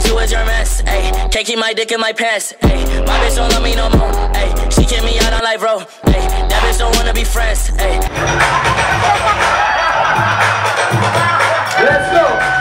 bitch, you a your mess, ayy. Can't keep my dick in my pants, ayy. My bitch don't love me no more, ayy. She kick me out on life, bro, ayy. That bitch don't wanna be friends, ayy. Let's go.